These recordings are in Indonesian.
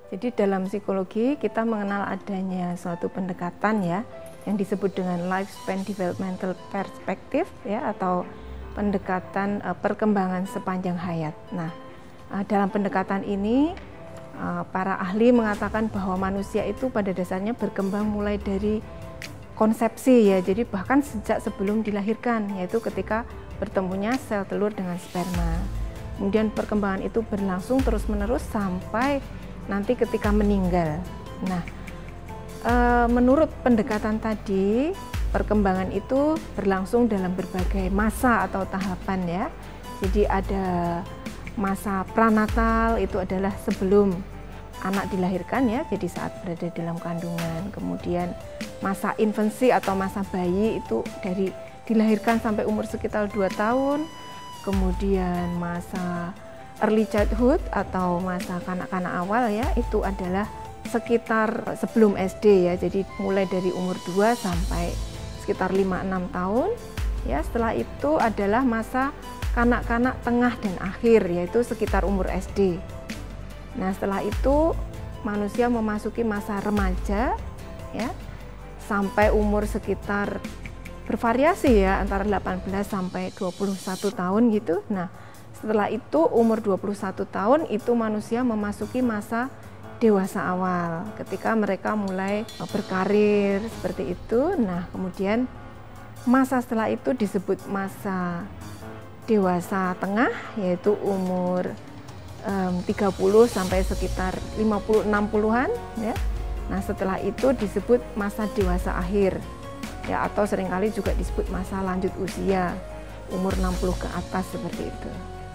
Jadi dalam psikologi kita mengenal adanya suatu pendekatan ya yang disebut dengan lifespan developmental perspective ya, atau pendekatan perkembangan sepanjang hayat. Nah, dalam pendekatan ini para ahli mengatakan bahwa manusia itu pada dasarnya berkembang mulai dari konsepsi ya, jadi bahkan sejak sebelum dilahirkan, yaitu ketika bertemunya sel telur dengan sperma. Kemudian perkembangan itu berlangsung terus-menerus sampai nanti ketika meninggal. Nah, menurut pendekatan tadi, perkembangan itu berlangsung dalam berbagai masa atau tahapan ya. Jadi ada masa pranatal, itu adalah sebelum anak dilahirkan ya, jadi saat berada dalam kandungan. Kemudian masa infansi atau masa bayi itu dari dilahirkan sampai umur sekitar 2 tahun. Kemudian masa early childhood atau masa kanak-kanak awal ya, itu adalah sekitar sebelum SD ya, jadi mulai dari umur 2 sampai sekitar 5-6 tahun ya. Setelah itu adalah masa kanak-kanak tengah dan akhir, yaitu sekitar umur SD. Nah, setelah itu manusia memasuki masa remaja ya, sampai umur sekitar bervariasi ya, antara 18 sampai 21 tahun gitu. Nah, setelah itu umur 21 tahun itu manusia memasuki masa dewasa awal, ketika mereka mulai berkarir seperti itu. Nah, kemudian masa setelah itu disebut masa dewasa tengah, yaitu umur 30 sampai sekitar 50-60-an ya. Nah, setelah itu disebut masa dewasa akhir ya, atau seringkali juga disebut masa lanjut usia, umur 60 ke atas seperti itu.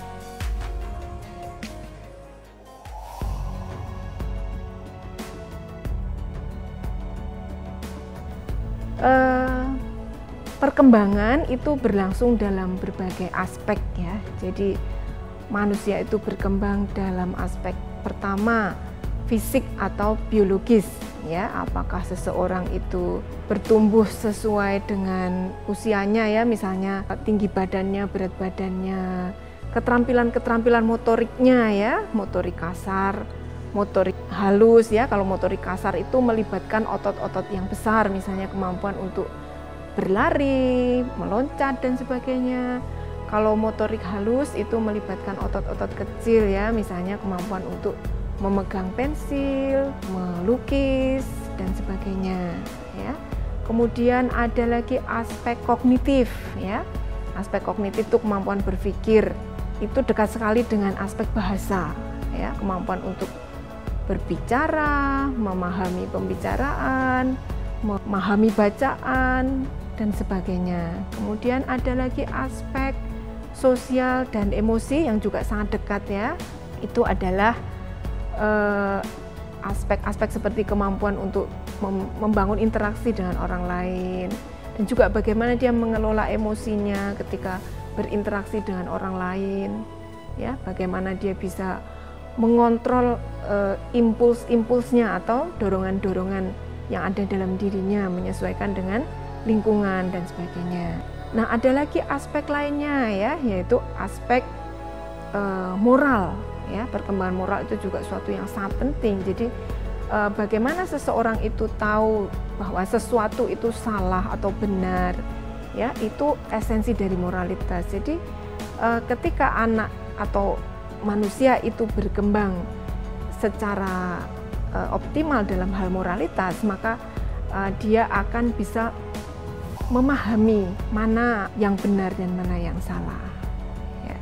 Perkembangan itu berlangsung dalam berbagai aspek ya. Jadi manusia itu berkembang dalam aspek pertama fisik atau biologis ya. Apakah seseorang itu bertumbuh sesuai dengan usianya ya, misalnya tinggi badannya, berat badannya, keterampilan motoriknya ya, motorik kasar, motorik halus ya. Kalau motorik kasar itu melibatkan otot-otot yang besar, misalnya kemampuan untuk berlari, meloncat dan sebagainya. Kalau motorik halus itu melibatkan otot-otot kecil ya, misalnya kemampuan untuk memegang pensil, melukis dan sebagainya ya. Kemudian ada lagi aspek kognitif ya. Aspek kognitif itu kemampuan berpikir. Itu dekat sekali dengan aspek bahasa ya, kemampuan untuk berbicara, memahami pembicaraan, memahami bacaan dan sebagainya. Kemudian ada lagi aspek sosial dan emosi yang juga sangat dekat ya. Itu adalah aspek-aspek seperti kemampuan untuk membangun interaksi dengan orang lain, dan juga bagaimana dia mengelola emosinya ketika berinteraksi dengan orang lain ya, bagaimana dia bisa mengontrol impuls-impulsnya atau dorongan-dorongan yang ada dalam dirinya, menyesuaikan dengan lingkungan dan sebagainya. Nah, ada lagi aspek lainnya ya, yaitu aspek moral ya. Perkembangan moral itu juga suatu yang sangat penting. Jadi bagaimana seseorang itu tahu bahwa sesuatu itu salah atau benar ya, itu esensi dari moralitas. Jadi ketika anak atau manusia itu berkembang secara optimal dalam hal moralitas, maka dia akan bisa memahami mana yang benar dan mana yang salah ya.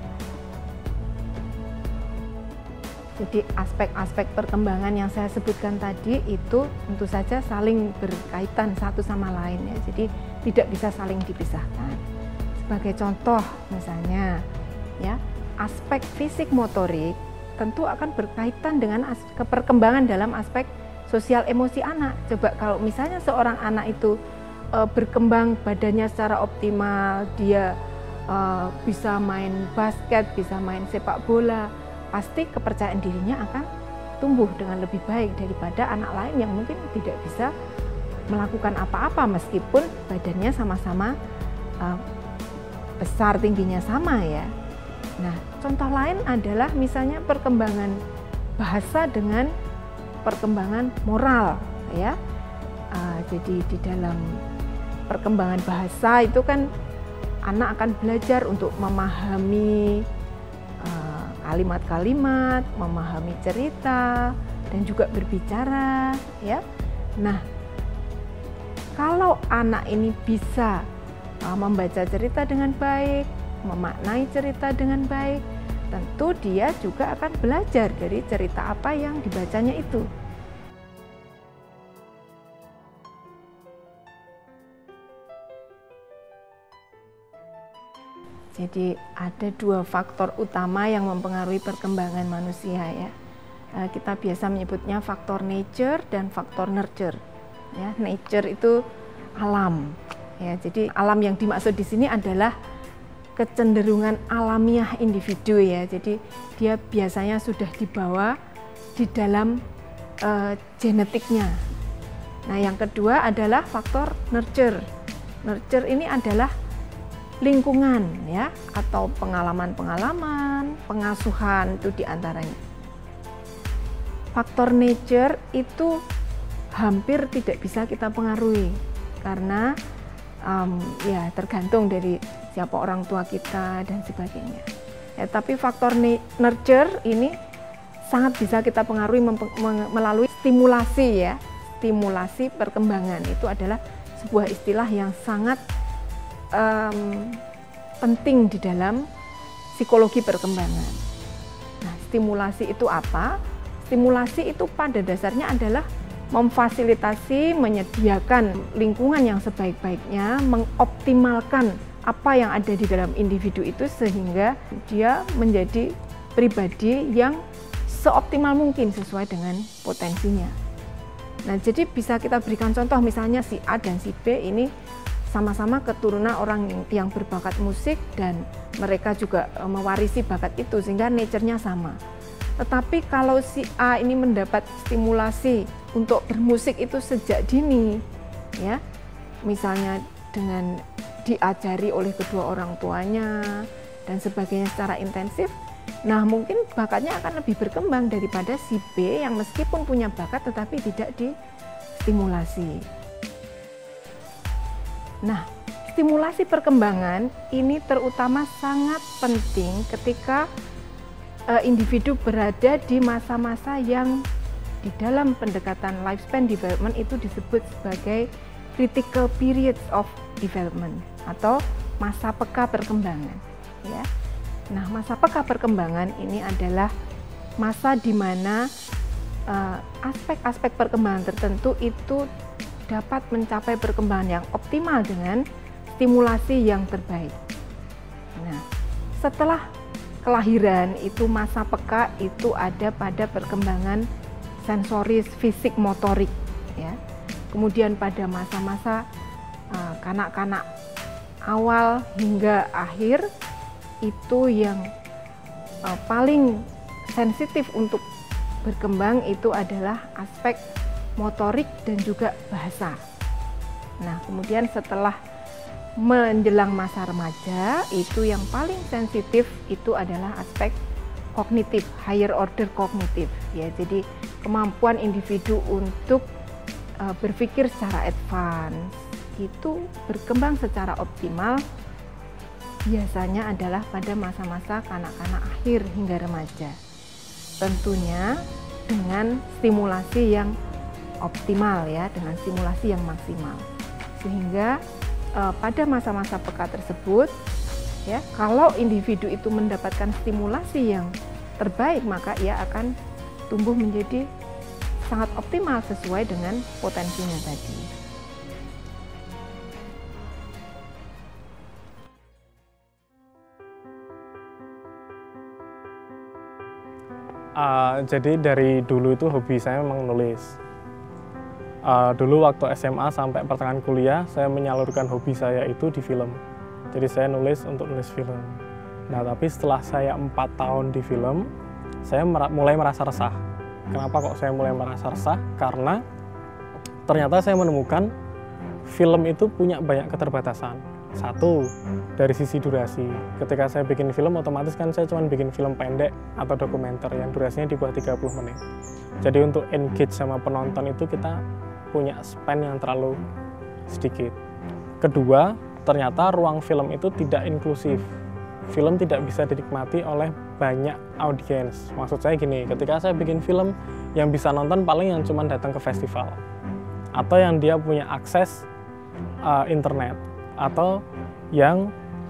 Jadi aspek-aspek perkembangan yang saya sebutkan tadi itu tentu saja saling berkaitan satu sama lain ya. Jadi tidak bisa saling dipisahkan. Sebagai contoh misalnya ya, aspek fisik motorik tentu akan berkaitan dengan perkembangan dalam aspek sosial emosi anak. Coba kalau misalnya seorang anak itu berkembang badannya secara optimal, dia bisa main basket, bisa main sepak bola, pasti kepercayaan dirinya akan tumbuh dengan lebih baik daripada anak lain yang mungkin tidak bisa melakukan apa-apa meskipun badannya sama-sama besar, tingginya sama ya. Nah, contoh lain adalah misalnya perkembangan bahasa dengan perkembangan moral ya. Jadi di dalam perkembangan bahasa itu kan anak akan belajar untuk memahami kalimat-kalimat, memahami cerita, dan juga berbicara ya. Nah, kalau anak ini bisa membaca cerita dengan baik, memaknai cerita dengan baik, tentu dia juga akan belajar dari cerita apa yang dibacanya itu. Jadi ada dua faktor utama yang mempengaruhi perkembangan manusia ya. Kita biasa menyebutnya faktor nature dan faktor nurture. Ya, nature itu alam. Ya, jadi alam yang dimaksud di sini adalah kecenderungan alamiah individu ya. Jadi dia biasanya sudah dibawa di dalam genetiknya. Nah, yang kedua adalah faktor nurture. Nurture ini adalah lingkungan ya, atau pengalaman-pengalaman, pengasuhan itu diantaranya. Faktor nature itu hampir tidak bisa kita pengaruhi karena ya tergantung dari siapa orang tua kita dan sebagainya. Ya, tapi faktor nurture ini sangat bisa kita pengaruhi melalui stimulasi ya. Stimulasi perkembangan itu adalah sebuah istilah yang sangat penting di dalam psikologi perkembangan. Nah, stimulasi itu apa? Stimulasi itu pada dasarnya adalah memfasilitasi, menyediakan lingkungan yang sebaik-baiknya, mengoptimalkan apa yang ada di dalam individu itu sehingga dia menjadi pribadi yang seoptimal mungkin sesuai dengan potensinya. Nah, jadi bisa kita berikan contoh misalnya si A dan si B ini sama-sama keturunan orang yang berbakat musik dan mereka juga mewarisi bakat itu sehingga nature-nya sama. Tetapi kalau si A ini mendapat stimulasi untuk bermusik itu sejak dini, ya, misalnya dengan diajari oleh kedua orang tuanya dan sebagainya secara intensif, nah mungkin bakatnya akan lebih berkembang daripada si B yang meskipun punya bakat tetapi tidak distimulasi. Nah, stimulasi perkembangan ini terutama sangat penting ketika individu berada di masa-masa yang di dalam pendekatan lifespan development itu disebut sebagai critical periods of development atau masa peka perkembangan. Ya. Nah, masa peka perkembangan ini adalah masa di mana aspek-aspek perkembangan tertentu itu dapat mencapai perkembangan yang optimal dengan stimulasi yang terbaik. Nah, setelah kelahiran itu masa peka itu ada pada perkembangan sensoris, fisik, motorik, ya. Kemudian pada masa-masa kanak-kanak awal hingga akhir itu yang paling sensitif untuk berkembang itu adalah aspek motorik dan juga bahasa. Nah, kemudian setelah menjelang masa remaja itu yang paling sensitif itu adalah aspek kognitif, higher order kognitif ya. Jadi kemampuan individu untuk berpikir secara advance itu berkembang secara optimal biasanya adalah pada masa-masa kanak-kanak akhir hingga remaja. Tentunya dengan stimulasi yang optimal ya, dengan stimulasi yang maksimal. Sehingga pada masa-masa peka tersebut ya, kalau individu itu mendapatkan stimulasi yang terbaik maka ia akan tumbuh menjadi sangat optimal sesuai dengan potensinya tadi. Jadi dari dulu itu hobi saya memang nulis. Dulu waktu SMA sampai pertengahan kuliah, saya menyalurkan hobi saya itu di film. Jadi saya nulis untuk nulis film. Nah, tapi setelah saya 4 tahun di film, saya mulai merasa resah. Kenapa kok saya mulai merasa resah? Karena ternyata saya menemukan film itu punya banyak keterbatasan. Satu, dari sisi durasi. Ketika saya bikin film, otomatis kan saya cuma bikin film pendek atau dokumenter yang durasinya di bawah 30 menit. Jadi untuk engage sama penonton itu kita punya span yang terlalu sedikit. Kedua, ternyata ruang film itu tidak inklusif. Film tidak bisa dinikmati oleh banyak audiens. Maksud saya gini, ketika saya bikin film, yang bisa nonton paling yang cuma datang ke festival. Atau yang dia punya akses internet. Atau yang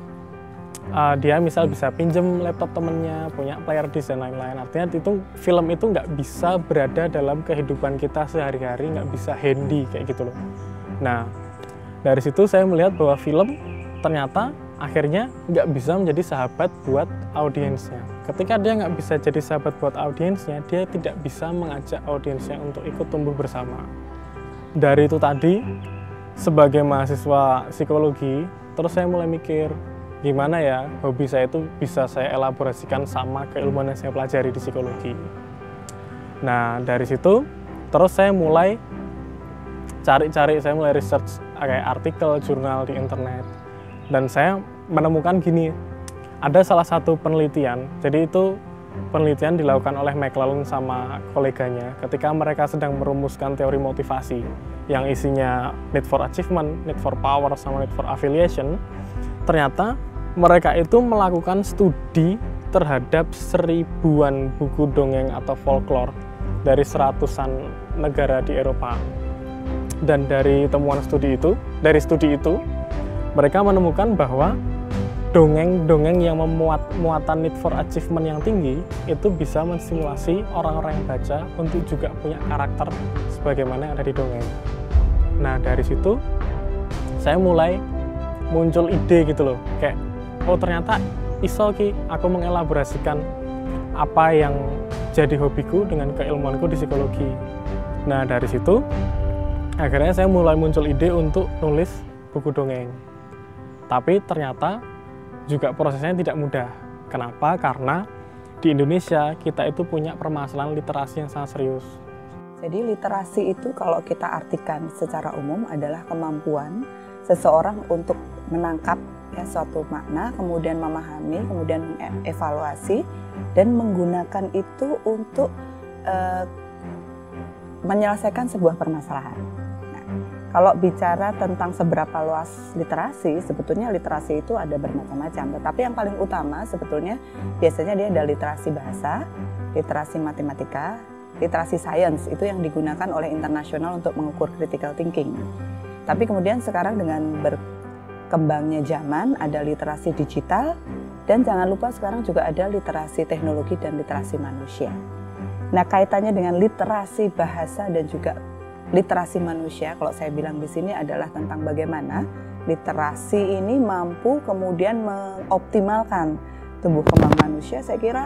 dia misal bisa pinjem laptop temennya, punya player disc dan lain-lain. Artinya itu film itu nggak bisa berada dalam kehidupan kita sehari-hari, nggak bisa handy kayak gitu loh. Nah, dari situ saya melihat bahwa film ternyata akhirnya nggak bisa menjadi sahabat buat audiensnya. Ketika dia nggak bisa jadi sahabat buat audiensnya, dia tidak bisa mengajak audiensnya untuk ikut tumbuh bersama. Dari itu tadi, sebagai mahasiswa psikologi, terus saya mulai mikir, gimana ya hobi saya itu bisa saya elaborasikan sama keilmuan yang saya pelajari di psikologi. Nah, dari situ, terus saya mulai cari-cari, saya mulai research kayak artikel, jurnal di internet. Dan saya menemukan gini, ada salah satu penelitian, jadi itu penelitian dilakukan oleh McClellan sama koleganya ketika mereka sedang merumuskan teori motivasi yang isinya need for achievement, need for power, sama need for affiliation. Ternyata mereka itu melakukan studi terhadap 1000-an buku dongeng atau folklore dari 100-an negara di Eropa. Dan dari temuan studi itu, mereka menemukan bahwa dongeng-dongeng yang memuat muatan need for achievement yang tinggi itu bisa menstimulasi orang-orang yang baca untuk juga punya karakter sebagaimana yang ada di dongeng. Nah, dari situ saya mulai muncul ide gitu loh, kayak oh ternyata iso ki aku mengelaborasikan apa yang jadi hobiku dengan keilmuanku di psikologi. Nah, dari situ akhirnya saya mulai muncul ide untuk nulis buku dongeng. Tapi ternyata juga prosesnya tidak mudah. Kenapa? Karena di Indonesia kita itu punya permasalahan literasi yang sangat serius. Jadi literasi itu kalau kita artikan secara umum adalah kemampuan seseorang untuk menangkap ya suatu makna, kemudian memahami, kemudian mengevaluasi dan menggunakan itu untuk menyelesaikan sebuah permasalahan. Kalau bicara tentang seberapa luas literasi, sebetulnya literasi itu ada bermacam-macam. Tetapi yang paling utama sebetulnya biasanya dia ada literasi bahasa, literasi matematika, literasi sains, itu yang digunakan oleh internasional untuk mengukur critical thinking. Tapi kemudian sekarang dengan berkembangnya zaman ada literasi digital, dan jangan lupa sekarang juga ada literasi teknologi dan literasi manusia. Nah, kaitannya dengan literasi bahasa dan juga literasi manusia, kalau saya bilang di sini adalah tentang bagaimana literasi ini mampu kemudian mengoptimalkan tumbuh kembang manusia. Saya kira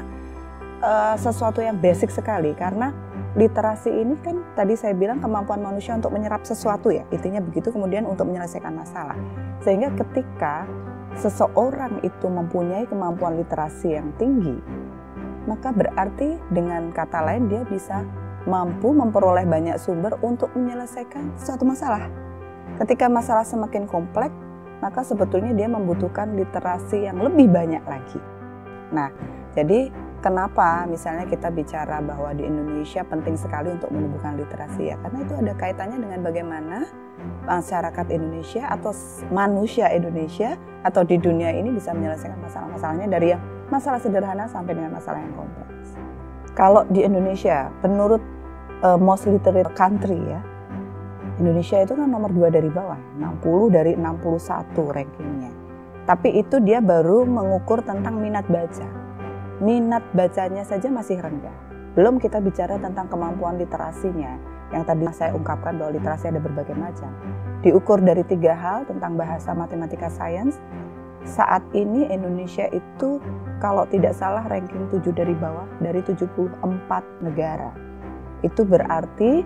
sesuatu yang basic sekali, karena literasi ini kan tadi saya bilang kemampuan manusia untuk menyerap sesuatu ya, intinya begitu, kemudian untuk menyelesaikan masalah. Sehingga ketika seseorang itu mempunyai kemampuan literasi yang tinggi, maka berarti dengan kata lain dia bisa mampu memperoleh banyak sumber untuk menyelesaikan suatu masalah. Ketika masalah semakin kompleks, maka sebetulnya dia membutuhkan literasi yang lebih banyak lagi. Nah, jadi kenapa misalnya kita bicara bahwa di Indonesia penting sekali untuk menumbuhkan literasi ya? Karena itu ada kaitannya dengan bagaimana masyarakat Indonesia atau manusia Indonesia atau di dunia ini bisa menyelesaikan masalah-masalahnya dari yang masalah sederhana sampai dengan masalah yang kompleks. Kalau di Indonesia, menurut most literate country ya, Indonesia itu kan nomor 2 dari bawah, 60 dari 61 rankingnya. Tapi itu dia baru mengukur tentang minat baca. Minat bacanya saja masih rendah. Belum kita bicara tentang kemampuan literasinya, yang tadi saya ungkapkan bahwa literasi ada berbagai macam. Diukur dari 3 hal tentang bahasa, matematika, sains. Saat ini Indonesia itu kalau tidak salah ranking 7 dari bawah dari 74 negara. Itu berarti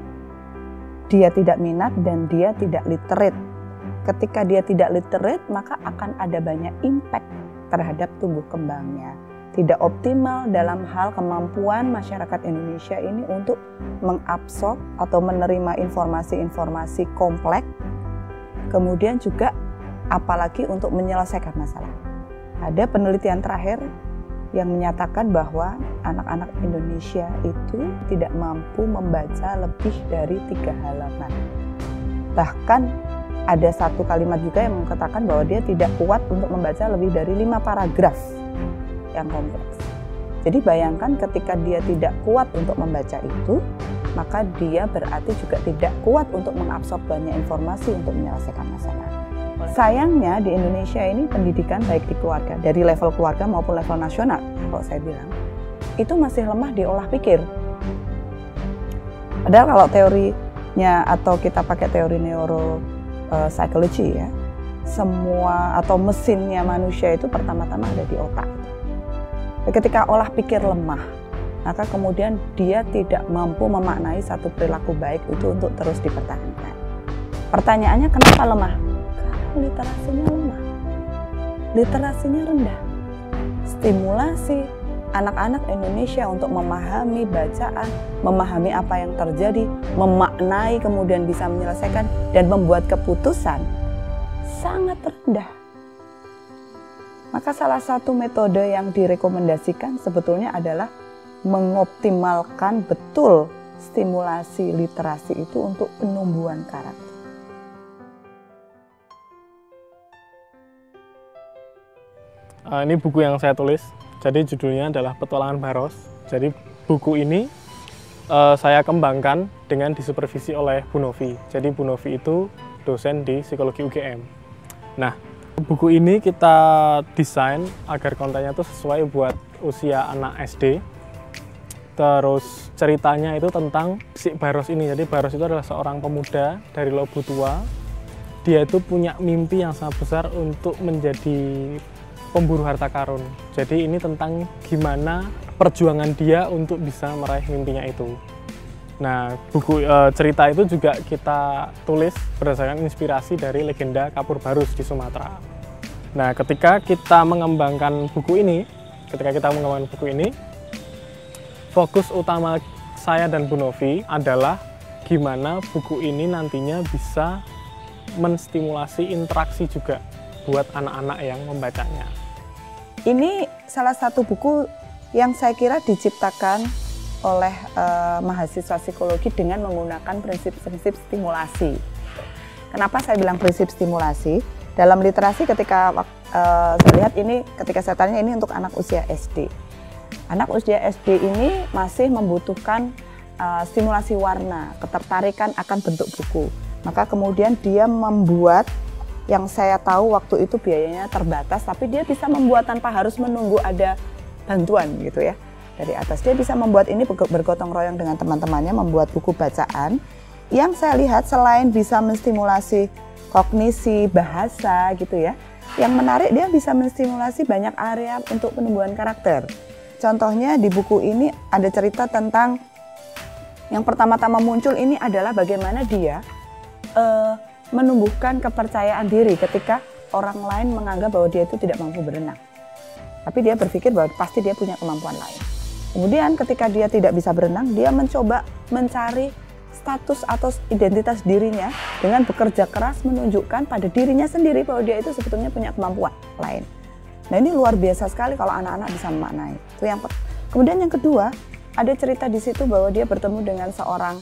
dia tidak minat dan dia tidak literate. Ketika dia tidak literate, maka akan ada banyak impact terhadap tumbuh kembangnya. Tidak optimal dalam hal kemampuan masyarakat Indonesia ini untuk mengabsorb atau menerima informasi-informasi kompleks. Kemudian juga apalagi untuk menyelesaikan masalah. Ada penelitian terakhir yang menyatakan bahwa anak-anak Indonesia itu tidak mampu membaca lebih dari 3 halaman. Bahkan ada satu kalimat juga yang mengatakan bahwa dia tidak kuat untuk membaca lebih dari 5 paragraf yang kompleks. Jadi bayangkan ketika dia tidak kuat untuk membaca itu, maka dia berarti juga tidak kuat untuk mengabsorb banyak informasi untuk menyelesaikan masalah. Sayangnya di Indonesia ini pendidikan baik di keluarga, dari level keluarga maupun level nasional, kalau saya bilang, itu masih lemah di olah pikir. Padahal kalau teorinya atau kita pakai teori neuropsikologi ya, semua atau mesinnya manusia itu pertama-tama ada di otak. Ketika olah pikir lemah, maka kemudian dia tidak mampu memaknai satu perilaku baik itu untuk terus dipertahankan. Pertanyaannya kenapa lemah? Karena literasinya lemah, literasinya rendah. Stimulasi anak-anak Indonesia untuk memahami bacaan, memahami apa yang terjadi, memaknai kemudian bisa menyelesaikan dan membuat keputusan sangat rendah. Maka salah satu metode yang direkomendasikan sebetulnya adalah mengoptimalkan betul stimulasi literasi itu untuk penumbuhan karakter. Ini buku yang saya tulis, jadi judulnya adalah Petualangan Baros. Jadi buku ini saya kembangkan dengan disupervisi oleh Bu Novi. Jadi Bu Novi itu dosen di psikologi UGM. Nah, buku ini kita desain agar kontennya itu sesuai buat usia anak SD. Terus ceritanya itu tentang si Baros ini. Jadi Baros itu adalah seorang pemuda dari Lobu Tua. Dia itu punya mimpi yang sangat besar untuk menjadi pemburu harta karun. Jadi ini tentang gimana perjuangan dia untuk bisa meraih mimpinya itu. Nah, buku cerita itu juga kita tulis berdasarkan inspirasi dari legenda Kapur Barus di Sumatera. Nah, ketika kita mengembangkan buku ini, fokus utama saya dan Bu Novi adalah gimana buku ini nantinya bisa menstimulasi interaksi juga buat anak-anak yang membacanya. Ini salah satu buku yang saya kira diciptakan oleh mahasiswa psikologi dengan menggunakan prinsip-prinsip stimulasi. Kenapa saya bilang prinsip stimulasi? Dalam literasi ketika saya lihat ini, ketika saya tanya ini untuk anak usia SD. Anak usia SD ini masih membutuhkan stimulasi warna, ketertarikan akan bentuk buku. Maka kemudian dia membuat, yang saya tahu waktu itu biayanya terbatas, tapi dia bisa membuat tanpa harus menunggu ada bantuan gitu ya dari atas. Dia bisa membuat ini bergotong royong dengan teman-temannya, membuat buku bacaan yang saya lihat selain bisa menstimulasi kognisi, bahasa gitu ya, yang menarik dia bisa menstimulasi banyak area untuk penumbuhan karakter. Contohnya di buku ini ada cerita tentang yang pertama-tama muncul ini adalah bagaimana dia menumbuhkan kepercayaan diri ketika orang lain menganggap bahwa dia itu tidak mampu berenang. Tapi dia berpikir bahwa pasti dia punya kemampuan lain. Kemudian ketika dia tidak bisa berenang, dia mencoba mencari status atau identitas dirinya dengan bekerja keras menunjukkan pada dirinya sendiri bahwa dia itu sebetulnya punya kemampuan lain. Nah, ini luar biasa sekali kalau anak-anak bisa memaknai. Itu yang kemudian yang kedua, ada cerita di situ bahwa dia bertemu dengan seorang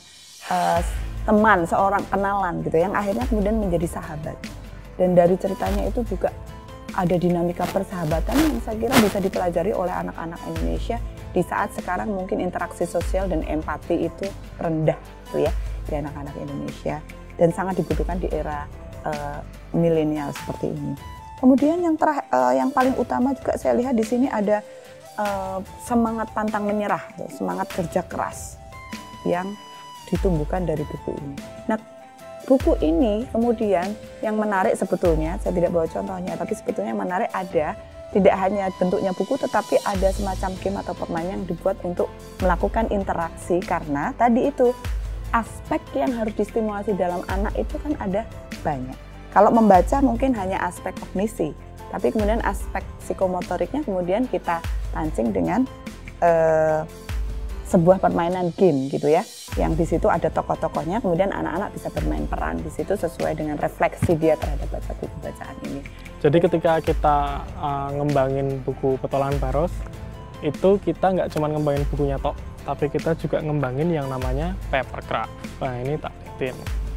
teman, seorang kenalan gitu yang akhirnya kemudian menjadi sahabat. Dan dari ceritanya itu juga ada dinamika persahabatan yang saya kira bisa dipelajari oleh anak-anak Indonesia di saat sekarang mungkin interaksi sosial dan empati itu rendah gitu ya di anak-anak Indonesia dan sangat dibutuhkan di era milenial seperti ini. Kemudian yang paling utama juga saya lihat di sini ada semangat pantang menyerah, semangat kerja keras yang ditumbuhkan dari buku ini. Nah, buku ini kemudian yang menarik sebetulnya, saya tidak bawa contohnya, tapi sebetulnya yang menarik ada, tidak hanya bentuknya buku, tetapi ada semacam game atau permainan yang dibuat untuk melakukan interaksi, karena tadi itu aspek yang harus distimulasi dalam anak itu kan ada banyak. Kalau membaca mungkin hanya aspek kognisi, tapi kemudian aspek psikomotoriknya kemudian kita pancing dengan sebuah permainan game gitu ya, yang di situ ada tokoh-tokohnya, kemudian anak-anak bisa bermain peran di situ sesuai dengan refleksi dia terhadap baca buku bacaan ini. Jadi ketika kita ngembangin buku Petualangan Baros, itu kita nggak cuma ngembangin bukunya tok, tapi kita juga ngembangin yang namanya papercraft. Nah ini tak liatin.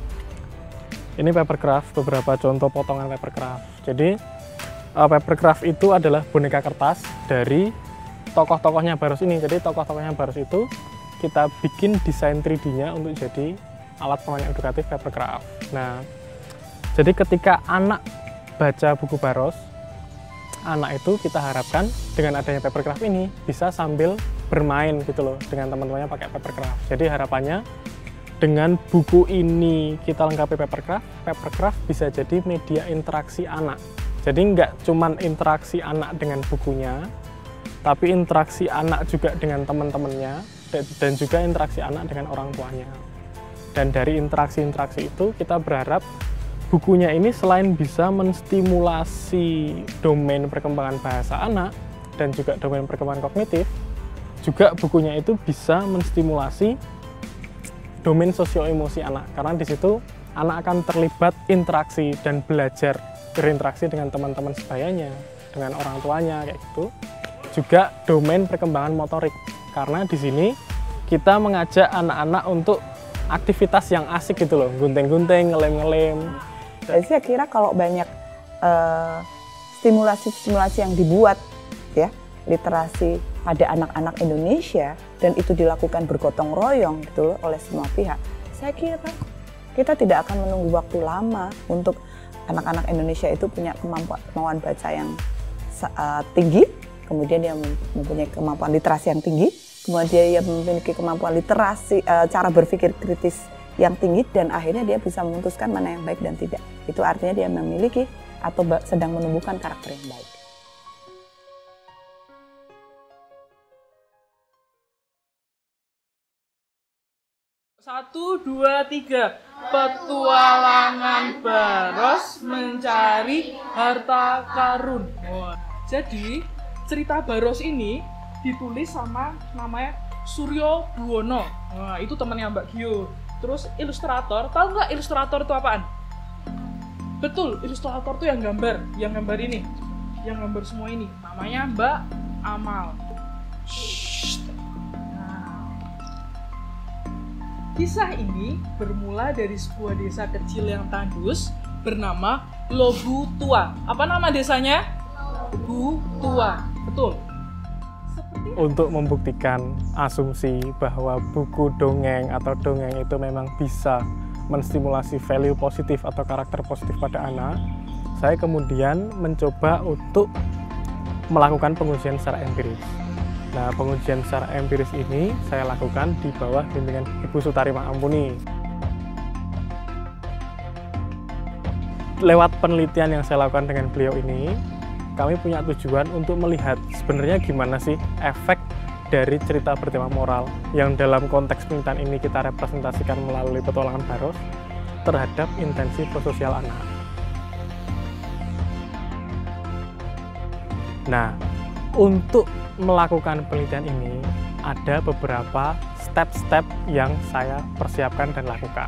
Ini papercraft, beberapa contoh potongan papercraft. Jadi papercraft itu adalah boneka kertas dari tokoh-tokohnya Baros ini. Jadi tokoh-tokohnya Baros itu kita bikin desain 3D-nya untuk jadi alat pemain edukatif papercraft. Nah, jadi ketika anak baca buku Baros, anak itu kita harapkan dengan adanya papercraft ini bisa sambil bermain gitu loh dengan teman-temannya pakai papercraft. Jadi harapannya dengan buku ini kita lengkapi papercraft bisa jadi media interaksi anak. Jadi nggak cuman interaksi anak dengan bukunya, tapi interaksi anak juga dengan teman-temannya, dan juga interaksi anak dengan orang tuanya. Dan dari interaksi-interaksi itu kita berharap bukunya ini selain bisa menstimulasi domain perkembangan bahasa anak dan juga domain perkembangan kognitif, juga bukunya itu bisa menstimulasi domain sosio-emosi anak. Karena di situ anak akan terlibat interaksi dan belajar berinteraksi dengan teman-teman sebayanya, dengan orang tuanya kayak gitu. Juga domain perkembangan motorik. Karena di sini kita mengajak anak-anak untuk aktivitas yang asik gitu loh, gunting-gunting, ngelem-ngelem. Jadi saya kira kalau banyak stimulasi-stimulasi yang dibuat ya, literasi pada anak-anak Indonesia dan itu dilakukan bergotong royong gitu oleh semua pihak, saya kira kita tidak akan menunggu waktu lama untuk anak-anak Indonesia itu punya kemampuan baca yang tinggi, kemudian dia mempunyai kemampuan literasi yang tinggi, kemudian dia memiliki kemampuan literasi, cara berpikir kritis yang tinggi, dan akhirnya dia bisa memutuskan mana yang baik dan tidak. Itu artinya dia memiliki atau sedang menumbuhkan karakter yang baik. Satu, dua, tiga. Petualangan Baros mencari harta karun. Wah. Jadi cerita Baros ini ditulis sama namanya Suryo Buwono. Wah, itu temannya Mbak Gio. Terus ilustrator, tahu nggak ilustrator itu apaan? Betul, ilustrator itu yang gambar ini, yang gambar semua ini. Namanya Mbak Amal. Nah, kisah ini bermula dari sebuah desa kecil yang tandus bernama Lobu Tua. Apa nama desanya? Lobu Tua. Betul. Untuk membuktikan asumsi bahwa buku dongeng atau dongeng itu memang bisa menstimulasi value positif atau karakter positif pada anak, saya kemudian mencoba untuk melakukan pengujian secara empiris. Nah, pengujian secara empiris ini saya lakukan di bawah bimbingan Ibu Sutari Mangampuni. Lewat penelitian yang saya lakukan dengan beliau ini, kami punya tujuan untuk melihat sebenarnya gimana sih efek dari cerita bertema moral yang dalam konteks penelitian ini kita representasikan melalui Petualangan Baros terhadap intensi prososial anak. Nah, untuk melakukan penelitian ini ada beberapa step-step yang saya persiapkan dan lakukan.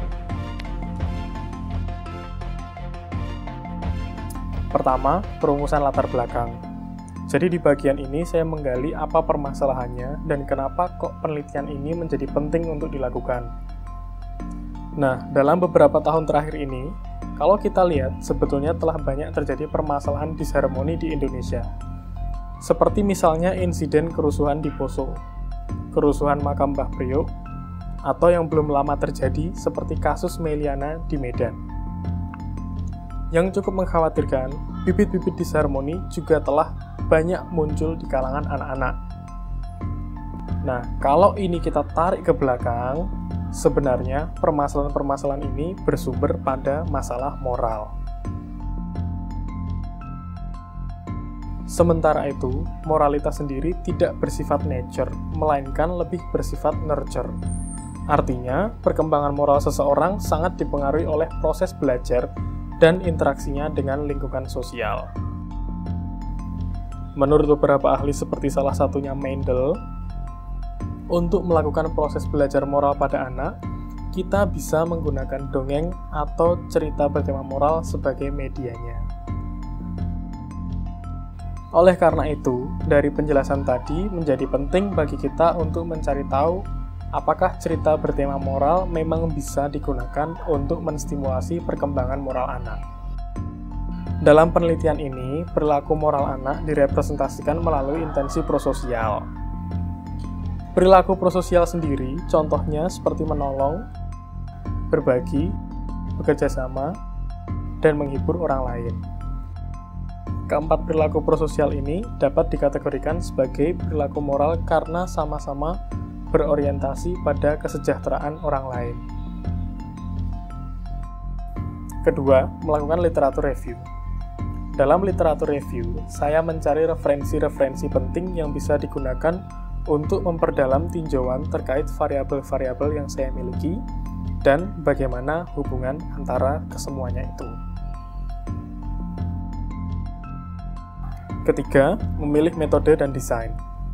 Pertama, perumusan latar belakang. Jadi di bagian ini saya menggali apa permasalahannya dan kenapa kok penelitian ini menjadi penting untuk dilakukan. Nah, dalam beberapa tahun terakhir ini, kalau kita lihat sebetulnya telah banyak terjadi permasalahan disharmoni di Indonesia. Seperti misalnya insiden kerusuhan di Poso, kerusuhan makam Mbah Priok, atau yang belum lama terjadi seperti kasus Meliana di Medan. Yang cukup mengkhawatirkan, bibit-bibit disharmoni juga telah banyak muncul di kalangan anak-anak. Nah, kalau ini kita tarik ke belakang, sebenarnya permasalahan-permasalahan ini bersumber pada masalah moral. Sementara itu, moralitas sendiri tidak bersifat nature, melainkan lebih bersifat nurture. Artinya, perkembangan moral seseorang sangat dipengaruhi oleh proses belajar dan interaksinya dengan lingkungan sosial. Menurut beberapa ahli seperti salah satunya Mendel, Untuk melakukan proses belajar moral pada anak, kita bisa menggunakan dongeng atau cerita bertema moral sebagai medianya. Oleh karena itu, dari penjelasan tadi menjadi penting bagi kita untuk mencari tahu apakah cerita bertema moral memang bisa digunakan untuk menstimulasi perkembangan moral anak. Dalam penelitian ini, perilaku moral anak direpresentasikan melalui intensi prososial. Perilaku prososial sendiri, contohnya seperti menolong, berbagi, bekerja sama, dan menghibur orang lain. Keempat perilaku prososial ini dapat dikategorikan sebagai perilaku moral karena sama-sama berorientasi pada kesejahteraan orang lain. Kedua, melakukan literatur review. Dalam literatur review, saya mencari referensi-referensi penting yang bisa digunakan untuk memperdalam tinjauan terkait variabel-variabel yang saya miliki dan bagaimana hubungan antara kesemuanya itu. Ketiga, memilih metode dan desain.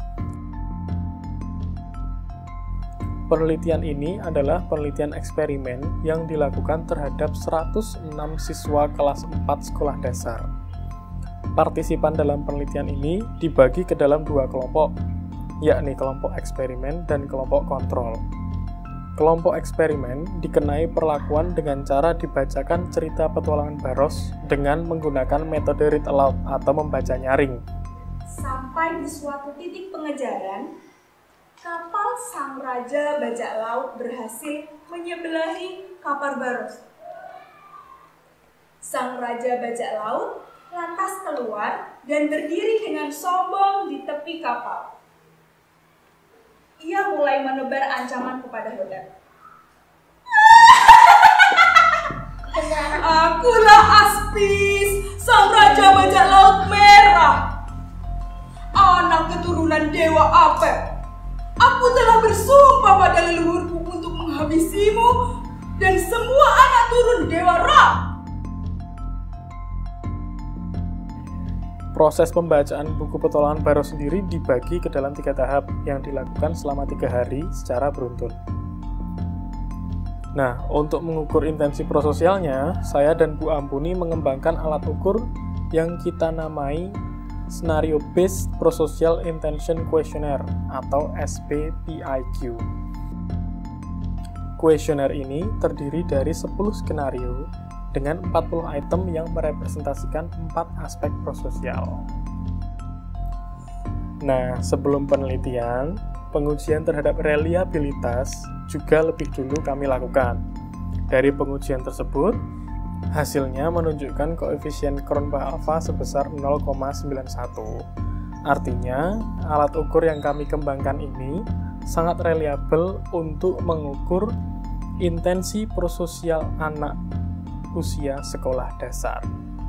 Penelitian ini adalah penelitian eksperimen yang dilakukan terhadap 106 siswa kelas 4 sekolah dasar. Partisipan dalam penelitian ini dibagi ke dalam dua kelompok, yakni kelompok eksperimen dan kelompok kontrol. Kelompok eksperimen dikenai perlakuan dengan cara dibacakan cerita petualangan Barros dengan menggunakan metode read aloud atau membaca nyaring. Sampai di suatu titik pengejaran, kapal sang raja bajak laut berhasil menyebelahi kapal Barros. Sang raja bajak laut lantas keluar dan berdiri dengan sombong di tepi kapal. Ia mulai menebar ancaman kepada Hodar. Akulah Aspis, sang raja bajak laut merah, anak keturunan dewa Apep. Aku telah bersumpah pada leluhurku untuk menghabisimu dan semua anak turun dewa Ra. Proses pembacaan buku petualangan Barros sendiri dibagi ke dalam 3 tahap yang dilakukan selama 3 hari secara beruntun. Nah, untuk mengukur intensi prososialnya, saya dan Bu Ampuni mengembangkan alat ukur yang kita namai Scenario Based Prosocial Intention Questionnaire atau SBPIQ. Kuesioner ini terdiri dari 10 skenario dengan 40 item yang merepresentasikan 4 aspek prososial. Nah, sebelum penelitian, pengujian terhadap reliabilitas juga lebih dulu kami lakukan. Dari pengujian tersebut, hasilnya menunjukkan koefisien Cronbach alpha sebesar 0,91. Artinya, alat ukur yang kami kembangkan ini sangat reliabel untuk mengukur intensi prososial anak usia sekolah dasar.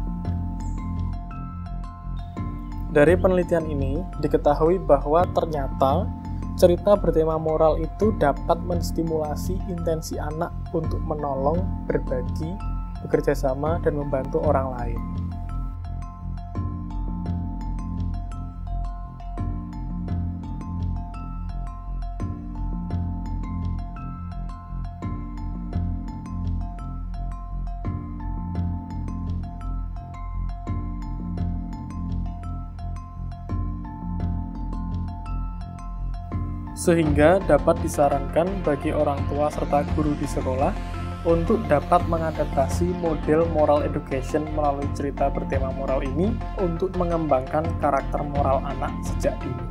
Dari penelitian ini, diketahui bahwa ternyata cerita bertema moral itu dapat menstimulasi intensi anak untuk menolong, berbagi, bekerja sama, dan membantu orang lain. Sehingga dapat disarankan bagi orang tua serta guru di sekolah untuk dapat mengadaptasi model moral education melalui cerita bertema moral ini untuk mengembangkan karakter moral anak sejak dini.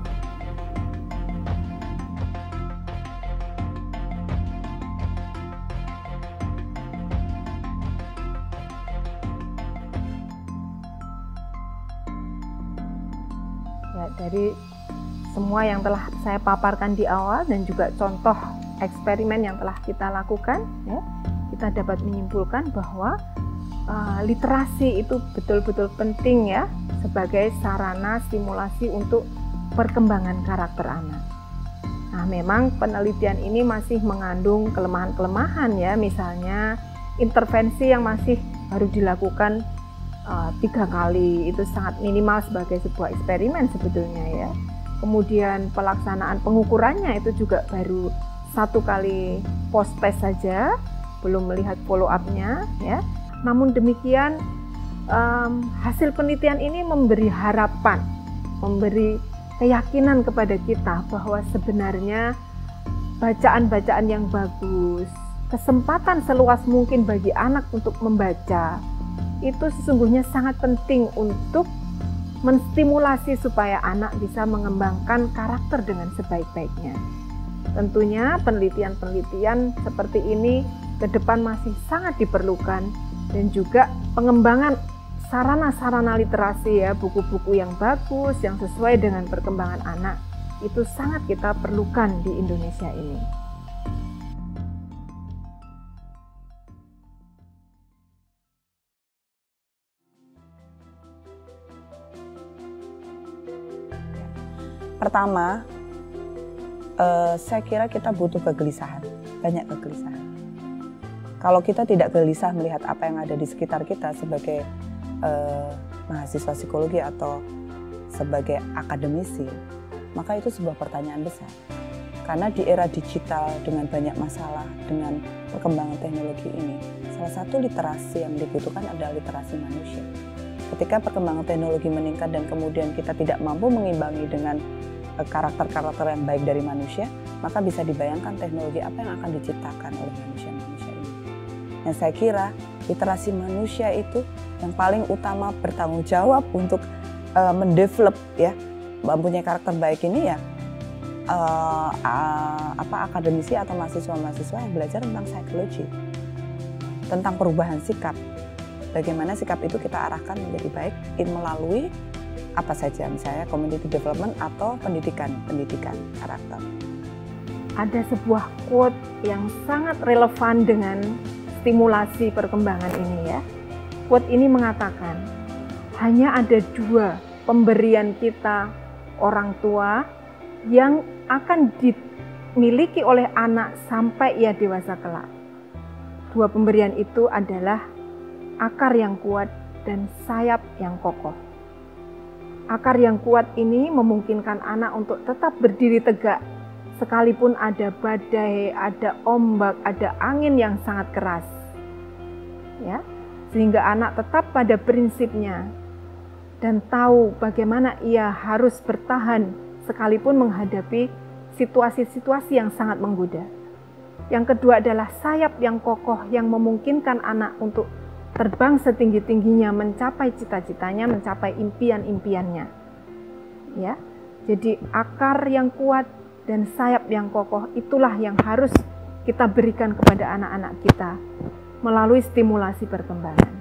Ya, dari semua yang telah saya paparkan di awal dan juga contoh eksperimen yang telah kita lakukan, ya, kita dapat menyimpulkan bahwa literasi itu betul-betul penting ya sebagai sarana stimulasi untuk perkembangan karakter anak. Nah, memang penelitian ini masih mengandung kelemahan-kelemahan ya, misalnya intervensi yang masih baru dilakukan 3 kali, itu sangat minimal sebagai sebuah eksperimen sebetulnya ya. kemudian pelaksanaan pengukurannya itu juga baru 1 kali post test saja, belum melihat follow up-nya ya. Namun demikian hasil penelitian ini memberi harapan, memberi keyakinan kepada kita bahwa sebenarnya bacaan-bacaan yang bagus, kesempatan seluas mungkin bagi anak untuk membaca itu sesungguhnya sangat penting untuk menstimulasi supaya anak bisa mengembangkan karakter dengan sebaik-baiknya. Tentunya penelitian-penelitian seperti ini ke depan masih sangat diperlukan, dan juga pengembangan sarana-sarana literasi ya, buku-buku yang bagus yang sesuai dengan perkembangan anak itu sangat kita perlukan di Indonesia ini. Pertama, saya kira kita butuh kegelisahan, banyak kegelisahan. Kalau kita tidak gelisah melihat apa yang ada di sekitar kita sebagai mahasiswa psikologi atau sebagai akademisi, maka itu sebuah pertanyaan besar. Karena di era digital dengan banyak masalah, dengan perkembangan teknologi ini, salah satu literasi yang dibutuhkan adalah literasi manusia. Ketika perkembangan teknologi meningkat dan kemudian kita tidak mampu mengimbangi dengan karakter-karakter yang baik dari manusia, maka bisa dibayangkan teknologi apa yang akan diciptakan oleh manusia-manusia ini. Dan saya kira literasi manusia itu yang paling utama bertanggung jawab untuk mendevelop ya, mempunyai karakter baik ini ya akademisi atau mahasiswa-mahasiswa yang belajar tentang psikologi, tentang perubahan sikap. Bagaimana sikap itu kita arahkan menjadi baik melalui apa saja, misalnya community development atau pendidikan karakter. Ada sebuah quote yang sangat relevan dengan stimulasi perkembangan ini ya. Quote ini mengatakan, hanya ada 2 pemberian kita orang tua yang akan dimiliki oleh anak sampai ia dewasa kelak. 2 pemberian itu adalah akar yang kuat dan sayap yang kokoh. Akar yang kuat ini memungkinkan anak untuk tetap berdiri tegak sekalipun ada badai, ada ombak, ada angin yang sangat keras. Ya, sehingga anak tetap pada prinsipnya dan tahu bagaimana ia harus bertahan sekalipun menghadapi situasi-situasi yang sangat menggoda. Yang kedua adalah sayap yang kokoh yang memungkinkan anak untuk terbang setinggi-tingginya, mencapai cita-citanya, mencapai impian-impiannya. Ya, jadi akar yang kuat dan sayap yang kokoh itulah yang harus kita berikan kepada anak-anak kita melalui stimulasi perkembangan.